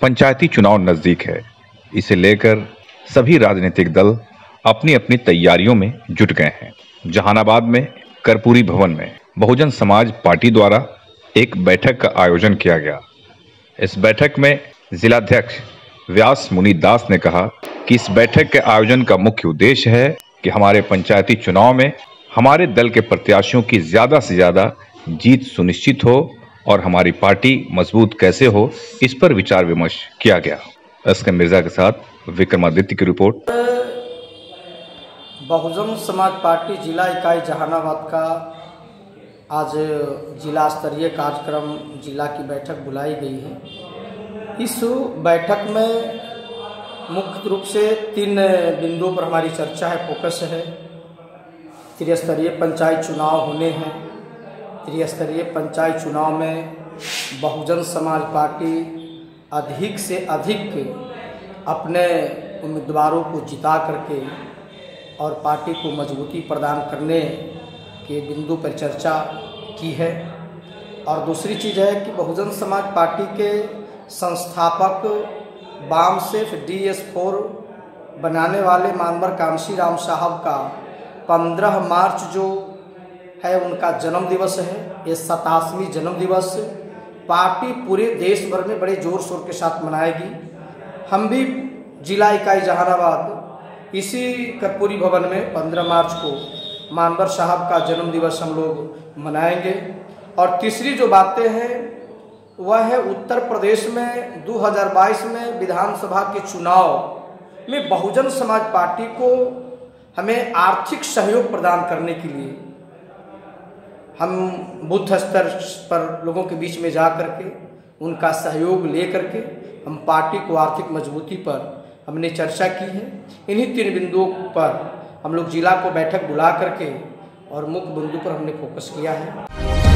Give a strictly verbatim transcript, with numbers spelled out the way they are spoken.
पंचायती चुनाव नजदीक है। इसे लेकर सभी राजनीतिक दल अपनी अपनी तैयारियों में जुट गए हैं। जहानाबाद में कर्पूरी भवन में बहुजन समाज पार्टी द्वारा एक बैठक का आयोजन किया गया। इस बैठक में जिलाध्यक्ष व्यास मुनि दास ने कहा कि इस बैठक के आयोजन का मुख्य उद्देश्य है कि हमारे पंचायती चुनाव में हमारे दल के प्रत्याशियों की ज्यादा से ज्यादा जीत सुनिश्चित हो और हमारी पार्टी मजबूत कैसे हो, इस पर विचार विमर्श किया गया। एस के मिर्जा के साथ विक्रमादित्य की रिपोर्ट। बहुजन समाज पार्टी जिला इकाई जहानाबाद का आज जिला स्तरीय कार्यक्रम जिला की बैठक बुलाई गई है। इस बैठक में मुख्य रूप से तीन बिंदुओं पर हमारी चर्चा है, फोकस है। त्रिस्तरीय पंचायत चुनाव होने हैं। त्रिस्तरीय पंचायत चुनाव में बहुजन समाज पार्टी अधिक से अधिक अपने उम्मीदवारों को जिता करके और पार्टी को मजबूती प्रदान करने के बिंदु पर चर्चा की है। और दूसरी चीज़ है कि बहुजन समाज पार्टी के संस्थापक BAMCEF D S four बनाने वाले मानवर कांशी राम साहब का पंद्रह मार्च जो है उनका जन्म दिवस है। ये सतासवीं जन्म दिवस पार्टी पूरे देश भर में बड़े जोर शोर के साथ मनाएगी। हम भी जिला इकाई जहानाबाद इसी कर्पूरी भवन में पंद्रह मार्च को मानवर साहब का जन्म दिवस हम लोग मनाएंगे। और तीसरी जो बातें हैं वह है उत्तर प्रदेश में दो हज़ार बाईस में विधानसभा के चुनाव में बहुजन समाज पार्टी को हमें आर्थिक सहयोग प्रदान करने के लिए हम बूथ स्तर पर लोगों के बीच में जा करके उनका सहयोग ले करके हम पार्टी को आर्थिक मजबूती पर हमने चर्चा की है। इन्हीं तीन बिंदुओं पर हम लोग जिला को बैठक बुला करके और मुख्य बिंदु पर हमने फोकस किया है।